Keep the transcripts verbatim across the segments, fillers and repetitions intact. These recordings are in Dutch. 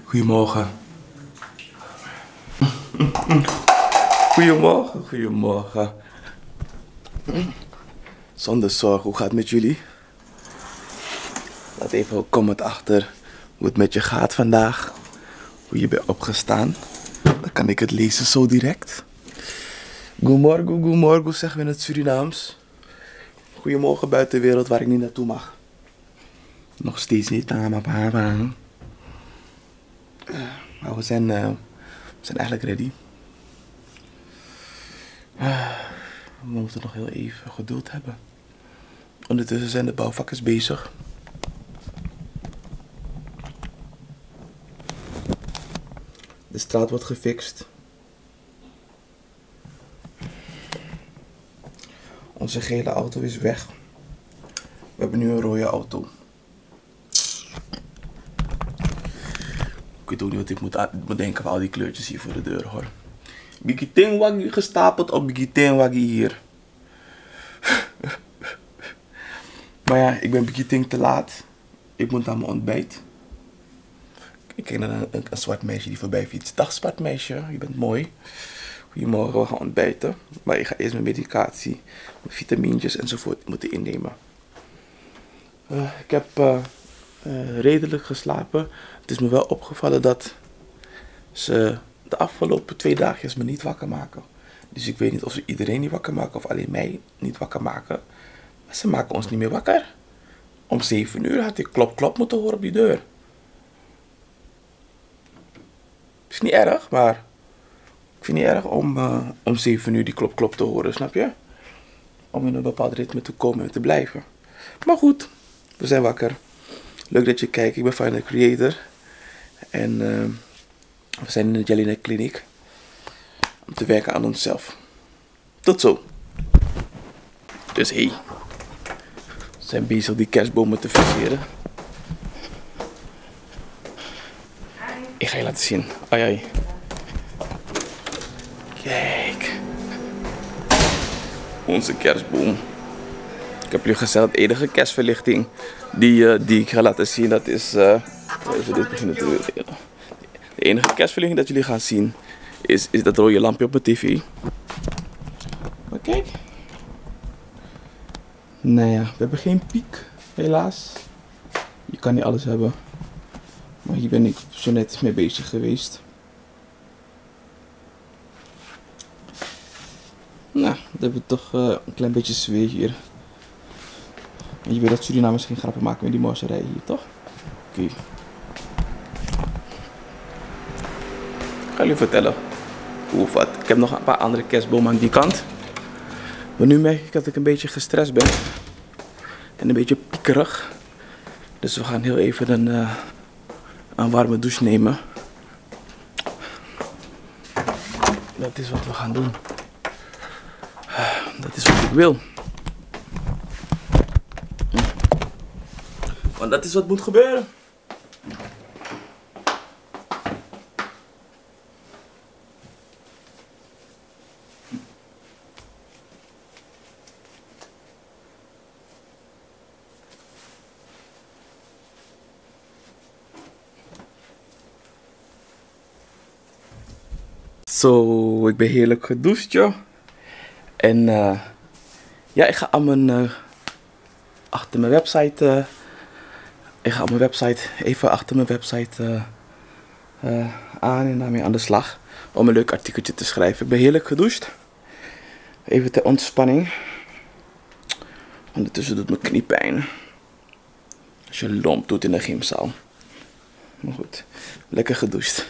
Goedemorgen. Goedemorgen, goedemorgen. Zonder zorg, hoe gaat het met jullie? Laat even een comment achter hoe het met je gaat vandaag. Hoe je bent opgestaan. Dan kan ik het lezen zo direct. Goedemorgen, goedemorgen zeggen we in het Surinaams. Goedemorgen buitenwereld waar ik niet naartoe mag. Nog steeds niet aan mijn paar baan. Maar we zijn, uh, we zijn eigenlijk ready. Uh, we moeten nog heel even geduld hebben. Ondertussen zijn de bouwvakkers bezig. De straat wordt gefixt. Onze gele auto is weg. We hebben nu een rode auto. Ik weet ook niet wat ik moet, moet denken van al die kleurtjes hier voor de deur, hoor. Bigiting waggy gestapeld op bigiting waggy hier. Maar ja, ik ben bigiting te laat. Ik moet aan mijn ontbijt. Ik kijk naar een, een, een zwart meisje die voorbij fietst. Dag zwart meisje, je bent mooi. Goedemorgen, we gaan ontbijten. Maar ik ga eerst mijn medicatie, mijn vitamintjes enzovoort moeten innemen. Uh, ik heb uh, uh, redelijk geslapen. Het is me wel opgevallen dat ze de afgelopen twee dagjes me niet wakker maken. Dus ik weet niet of ze iedereen niet wakker maken of alleen mij niet wakker maken. Maar ze maken ons niet meer wakker. Om zeven uur had ik klop klop moeten horen op die deur. Is niet erg, maar ik vind het niet erg om, uh, om zeven uur die klop klop te horen, snap je? Om in een bepaald ritme te komen en te blijven. Maar goed, we zijn wakker. Leuk dat je kijkt, ik ben Final Creator. En uh, we zijn in de Jelinek kliniek om te werken aan onszelf. Tot zo. Dus hé, hey, we zijn bezig die kerstbomen te versieren. Ik ga je laten zien. Ai ai. Kijk. Onze kerstboom. Ik heb jullie gezegd, de enige kerstverlichting die, uh, die ik ga laten zien, dat is... Uh, even dit beginnen te doen. De enige kerstverlichting dat jullie gaan zien, is, is dat rode lampje op mijn tv. Maar kijk. Nou ja, we hebben geen piek, helaas. Je kan niet alles hebben. Maar hier ben ik zo net mee bezig geweest. Nou, dan hebben we toch uh, een klein beetje sfeer hier. En je weet dat Surinamers geen grappen maken met die morserij hier, toch? Oké. Okay. Ik ga jullie vertellen hoe of wat. Ik heb nog een paar andere kerstbomen aan die kant. Maar nu merk ik dat ik een beetje gestrest ben. En een beetje piekerig. Dus we gaan heel even een, uh, een warme douche nemen. Dat is wat we gaan doen. Dat is wat ik wil. Want dat is wat moet gebeuren. Zo, ik ben heerlijk gedoucht, joh. En uh, ja, ik ga aan mijn, uh, achter mijn website, uh, ik ga op mijn website, even achter mijn website uh, uh, aan en daarmee aan de slag. Om een leuk artikeltje te schrijven. Ik ben heerlijk gedoucht. Even ter ontspanning. Ondertussen doet mijn knie pijn. Als je lomp doet in de gymzaal. Maar goed, lekker gedoucht.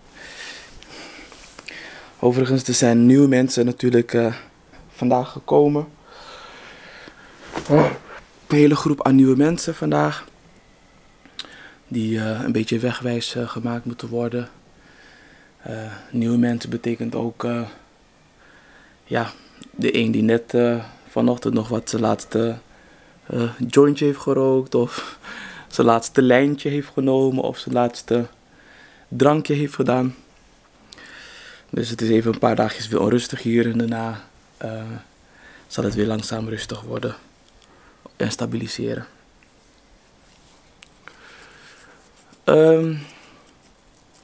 Overigens, er zijn nieuwe mensen natuurlijk uh, vandaag gekomen. Oh, een hele groep aan nieuwe mensen vandaag. Die uh, een beetje wegwijs uh, gemaakt moeten worden. Uh, nieuwe mensen betekent ook... Uh, ja, de een die net uh, vanochtend nog wat zijn laatste uh, jointje heeft gerookt. Of zijn laatste lijntje heeft genomen. Of zijn laatste drankje heeft gedaan. Dus het is even een paar dagjes weer onrustig hier en daarna uh, zal het weer langzaam rustig worden en stabiliseren. Um,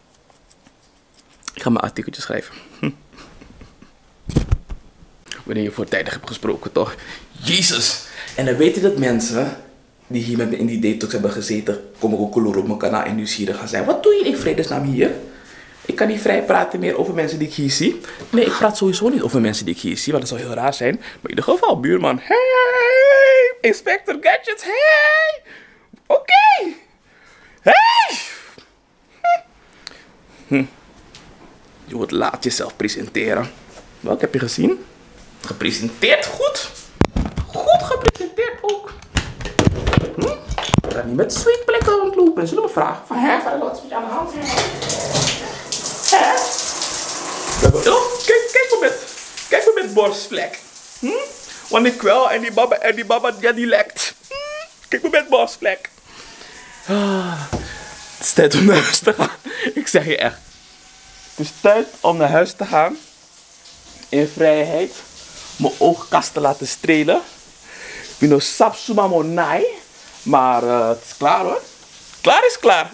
ga mijn artikeltje schrijven. Wanneer je voortijdig hebt gesproken, toch? Jezus! En dan weet je dat mensen die hier met me in die detox hebben gezeten, komen ook kleur op mijn kanaal en nieuwsgierig gaan zijn. Wat doe je in vredesnaam hier? Ik kan niet vrij praten meer over mensen die ik hier zie. Nee, ik praat sowieso niet over mensen die ik hier zie, want dat zou heel raar zijn. Maar in ieder geval, buurman. Hey! Inspector Gadgets, hey! Oké! Okay. Hey! Hm. Je wordt laat jezelf presenteren. Wat heb je gezien? Gepresenteerd goed. Goed gepresenteerd ook. Hm? Ik ga niet met sweet plekken rondlopen. En zullen we vragen van, hè, vader, wat is met je aan de hand? Hè? Oh, kijk, kijk maar met, kijk maar met borstvlek. Hm? Want ik wel en die baba, en die baba, ja, die lekt. Hm? Kijk maar met borstvlek. Ah, het is tijd om naar huis te gaan. Ik zeg je echt. Het is tijd om naar huis te gaan. In vrijheid. Mijn oogkasten laten strelen. Mino sapsuma monai. Maar uh, het is klaar hoor. Klaar is klaar.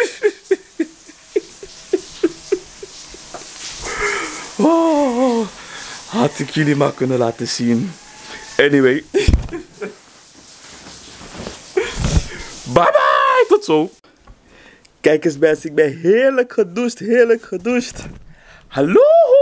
Oh, had ik jullie maar kunnen laten zien. Anyway. Bye bye. Tot zo. Kijk eens mensen, ik ben heerlijk gedoucht. Heerlijk gedoucht. Hallo.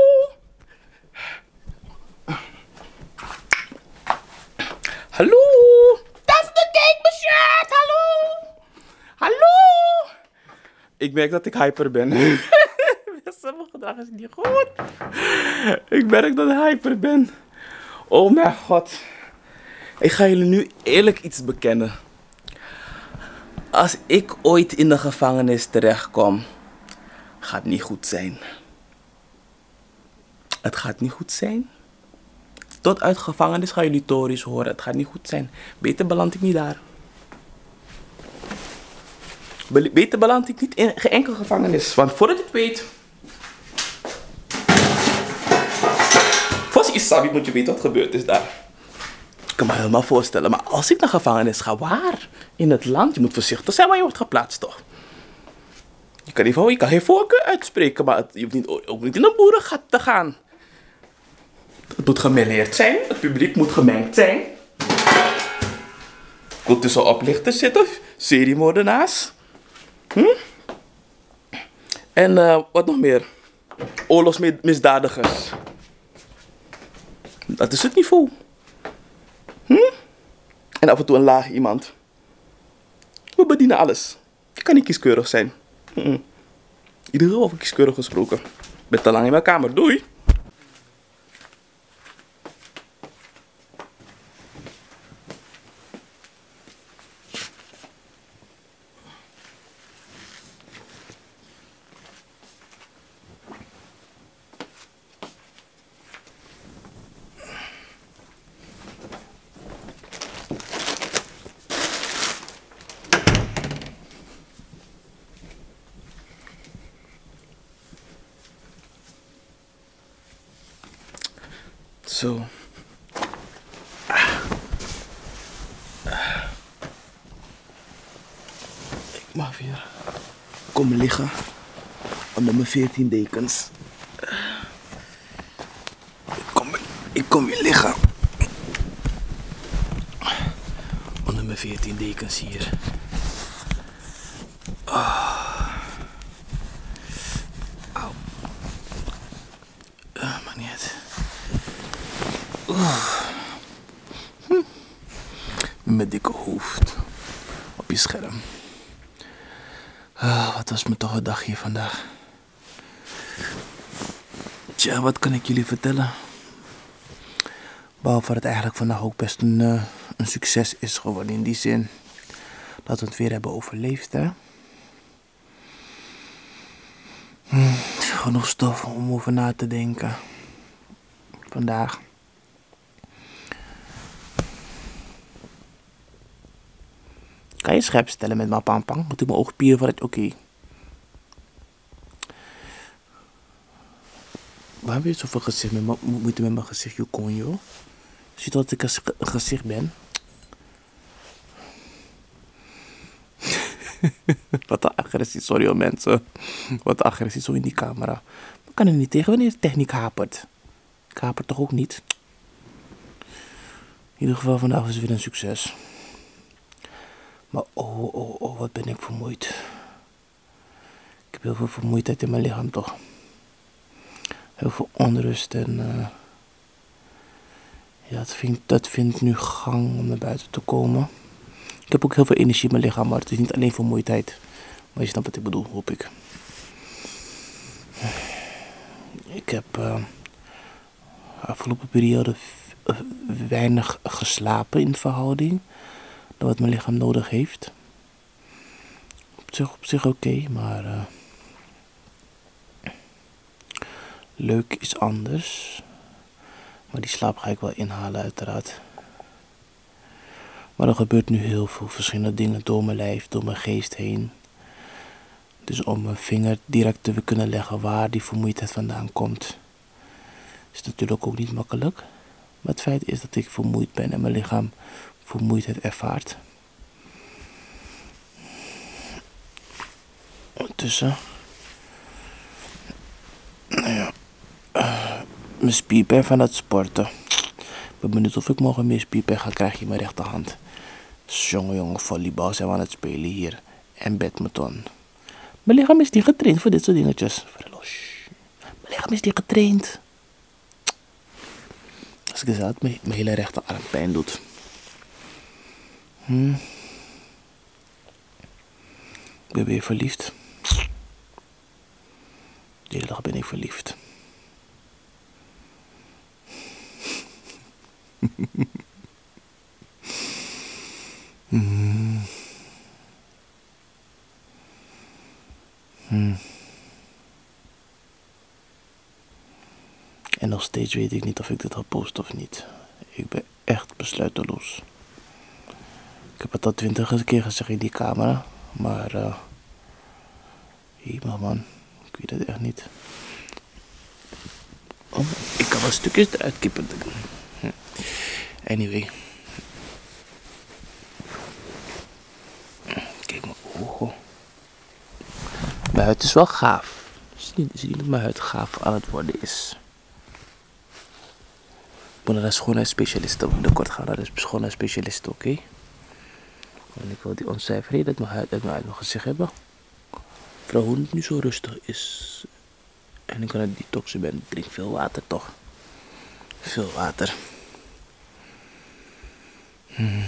Hallo. Daphne, kijk mijn shirt. Hallo. Hallo. Ik merk dat ik hyper ben. Mijn gedrag is niet goed. Ik merk dat ik hyper ben. Oh mijn god. Ik ga jullie nu eerlijk iets bekennen. Als ik ooit in de gevangenis terechtkom, gaat het niet goed zijn. Het gaat niet goed zijn. Tot uit gevangenis gaan jullie tories horen. Het gaat niet goed zijn. Beter beland ik niet daar. Beter beland ik niet in geen enkele gevangenis. Want voordat je het weet... Volgens Isabi moet je weten wat gebeurd is daar. Ik kan me helemaal voorstellen. Maar als ik naar gevangenis ga, waar? In het land? Je moet voorzichtig zijn waar je wordt geplaatst, toch? Je kan, niet, je kan geen voorkeur uitspreken, maar het, je hoeft niet, ook niet in een boerengat te gaan. Het moet gemêleerd zijn. Het publiek moet gemengd zijn. Ik wil tussen oplichters zitten. Seriemoordenaars. Hm? En uh, wat nog meer? Oorlogsmisdadigers. Dat is het niveau. Hm? En af en toe een laag iemand. We bedienen alles. Je kan niet kieskeurig zijn. Mm-mm. Iedereen over kieskeurig gesproken. Ik ben te lang in mijn kamer. Doei. Zo. Ah. Ah. Ik mag weer komen liggen onder mijn veertien dekens. Ik kom, ik kom weer liggen onder mijn veertien dekens hier. Oh. Auw. Uh, maar niet uit. Hm. Mijn dikke hoofd op je scherm. Ah, wat was me toch een dag hier vandaag. Tja, wat kan ik jullie vertellen? Behalve dat het eigenlijk vandaag ook best een, uh, een succes is geworden. In die zin dat we het weer hebben overleefd, hè. Hm, genoeg stof om over na te denken. Vandaag. Kan je scherp stellen met mijn pampang? Moet ik mijn oog pieren voor het oké? Okay. Waarom heb je zoveel gezicht met moeite met mijn gezicht, je kon joh? Ziet dat ik een gezicht ben? Wat een agressie, sorry hoor mensen. Wat een agressie zo in die camera. Ik kan er niet tegen wanneer de techniek hapert. Ik haper toch ook niet. In ieder geval, vandaag was het weer een succes. Maar oh, oh, oh, wat ben ik vermoeid. Ik heb heel veel vermoeidheid in mijn lichaam toch. Heel veel onrust en uh, ja, het vindt, dat vindt nu gang om naar buiten te komen. Ik heb ook heel veel energie in mijn lichaam, maar het is niet alleen vermoeidheid. Maar je snapt wat ik bedoel, hoop ik. Ik heb uh, de afgelopen periode weinig geslapen in verhouding dan wat mijn lichaam nodig heeft. Op zich, op zich oké, okay, maar uh, leuk is anders. Maar die slaap ga ik wel inhalen uiteraard. Maar er gebeurt nu heel veel verschillende dingen door mijn lijf, door mijn geest heen. Dus om mijn vinger direct te kunnen leggen waar die vermoeidheid vandaan komt, is natuurlijk ook niet makkelijk. Maar het feit is dat ik vermoeid ben en mijn lichaam vermoeidheid ervaart. Ondertussen, nou ja, uh, mijn spierpijn van het sporten. Ik ben benieuwd of ik morgen meer spierpijn ga krijgen in mijn rechterhand. Jongen, jongen, volleybal zijn we aan het spelen hier. En badminton. Mijn lichaam is niet getraind voor dit soort dingetjes. Mijn lichaam is niet getraind. Als ik het uit, mijn, mijn hele rechterarm pijn doet. Hm. Ik ben weer verliefd. De hele dag ben ik verliefd. hmm. Hmm. En nog steeds weet ik niet of ik dit ga posten of niet. Ik ben echt besluiteloos. Ik heb het al twintig keer gezegd in die camera. Maar, uh, helemaal man. Ik weet het echt niet. Oh, ik kan wel stukjes eruit kippen. Anyway. Kijk mijn ogen. Mijn huid is wel gaaf. Zie je niet dat mijn huid gaaf aan het worden is? Ik moet naar de schoonheidsspecialist. Binnenkort gaan naar de schoonheidsspecialist, oké? Okay? En ik wil die onzuiverheid uit mijn huid, uit mijn, uit mijn gezicht hebben. Vooral hoe het nu zo rustig is. En ik aan het detoxen ben. Ik drink veel water toch. Veel water. Hmm.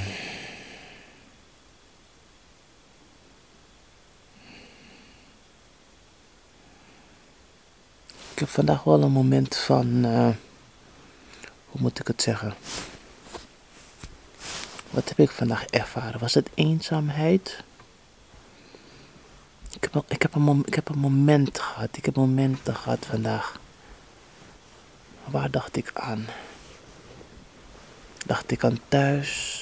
Ik heb vandaag wel een moment van, uh, hoe moet ik het zeggen? Wat heb ik vandaag ervaren? Was het eenzaamheid? Ik heb, ik heb, een, mom, ik heb een moment gehad. Ik heb momenten gehad vandaag. Waar dacht ik aan? Dacht ik aan thuis?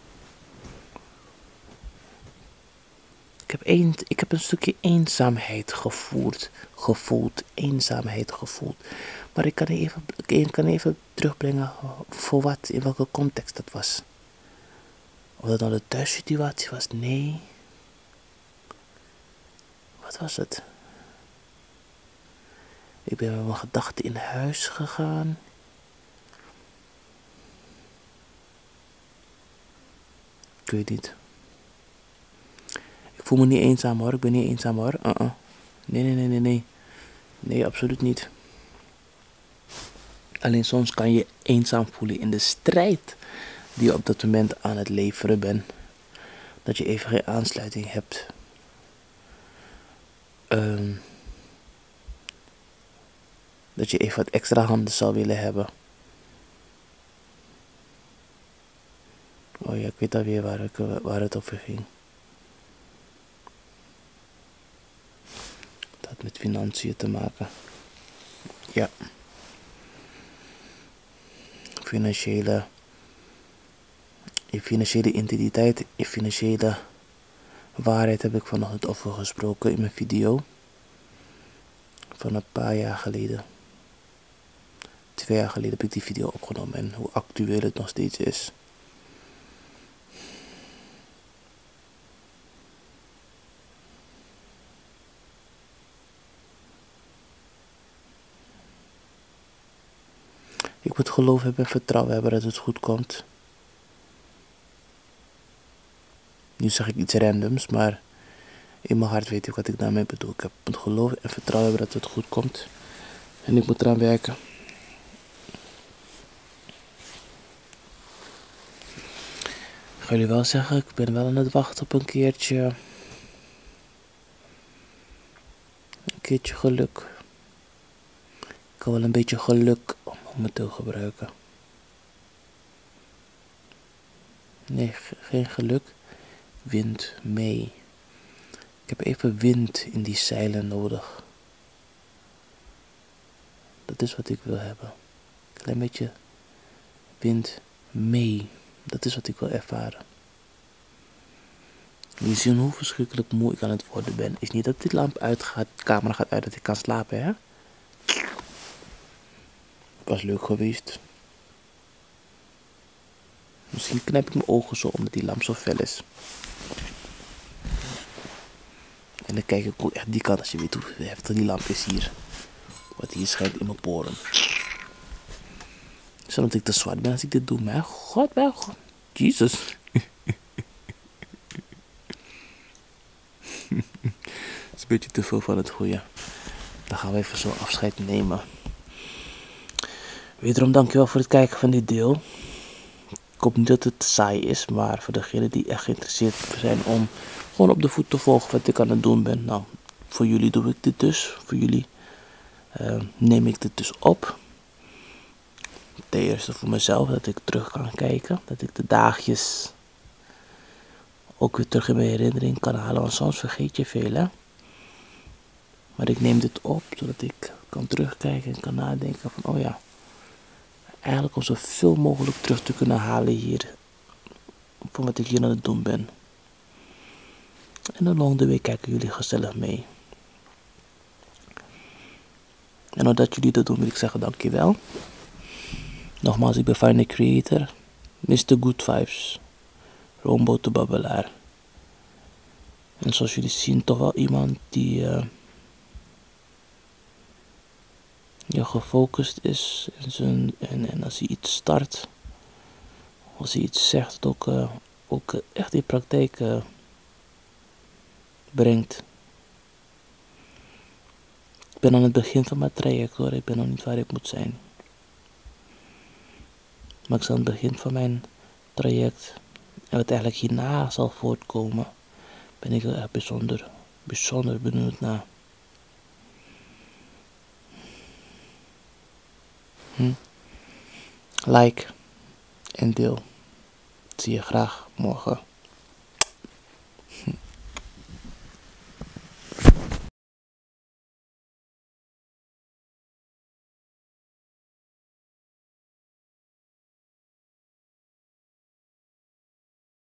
Ik heb, een, ik heb een stukje eenzaamheid gevoeld. Gevoeld. Eenzaamheid gevoeld. Maar ik kan even, ik kan even terugbrengen voor wat, in welke context dat was. Of dat nou de thuissituatie was? Nee. Wat was het? Ik ben met mijn gedachten in huis gegaan. Ik weet niet. Ik voel me niet eenzaam hoor. Ik ben niet eenzaam hoor. Uh -uh. Nee, nee, nee, nee, nee. Nee, absoluut niet. Alleen soms kan je eenzaam voelen in de strijd die je op dat moment aan het leveren bent. Dat je even geen aansluiting hebt. Um, dat je even wat extra handen zou willen hebben. Oh ja, ik weet alweer waar, ik, waar het over ging. Dat had met financiën te maken. Ja. Financiële... Je financiële integriteit, je financiële waarheid heb ik vanochtend over gesproken in mijn video. Van een paar jaar geleden. Twee jaar geleden heb ik die video opgenomen en hoe actueel het nog steeds is. Ik moet geloof hebben en vertrouwen hebben dat het goed komt. Nu zeg ik iets randoms, maar in mijn hart weet ik wat ik daarmee bedoel. Ik heb het geloof en vertrouwen hebben dat het goed komt. En ik moet eraan werken. Ik ga jullie wel zeggen, ik ben wel aan het wachten op een keertje. Een keertje geluk. Ik kan wel een beetje geluk momenteel gebruiken. Nee, geen geluk. Wind mee. Ik heb even wind in die zeilen nodig. Dat is wat ik wil hebben. Een klein beetje wind mee. Dat is wat ik wil ervaren. Je ziet hoe verschrikkelijk moe ik aan het worden ben. Is niet dat die lamp uitgaat, de camera gaat uit, dat ik kan slapen, hè? Was leuk geweest. Misschien knijp ik mijn ogen zo omdat die lamp zo fel is. En dan kijk ik ook echt die kant als je weet hoe heftig die lamp is hier. Wat hier schijnt in mijn poren. Zodat ik te zwart ben als ik dit doe. Maar god, wel god. Jezus. Dat is een beetje te veel van het goede. Dan gaan we even zo afscheid nemen. Wederom dankjewel voor het kijken van dit deel. Ik hoop niet dat het saai is, maar voor degenen die echt geïnteresseerd zijn om gewoon op de voet te volgen wat ik aan het doen ben. Nou, voor jullie doe ik dit dus. Voor jullie uh, neem ik dit dus op. Ten eerste voor mezelf, dat ik terug kan kijken. Dat ik de dagjes ook weer terug in mijn herinnering kan halen. Want soms vergeet je veel, hè. Maar ik neem dit op, zodat ik kan terugkijken en kan nadenken van, oh ja. Eigenlijk om zoveel mogelijk terug te kunnen halen hier. Van wat ik hier aan het doen ben. En de volgende week kijken jullie gezellig mee. En omdat jullie dat doen, wil ik zeggen dankjewel. Nogmaals, ik ben Fine Creator. mister Good Vibes. Rombo de Babbelaar. En zoals jullie zien, toch wel iemand die uh, ja, gefocust is. In zijn, en, en als hij iets start, als hij iets zegt, het ook, uh, ook uh, echt in praktijk uh, brengt. Ik ben aan het begin van mijn traject hoor, ik ben nog niet waar ik moet zijn. Maar ik sta aan het begin van mijn traject. En wat eigenlijk hierna zal voortkomen, ben ik er echt bijzonder, bijzonder benieuwd naar. Hm? Like en deel. Zie je graag morgen.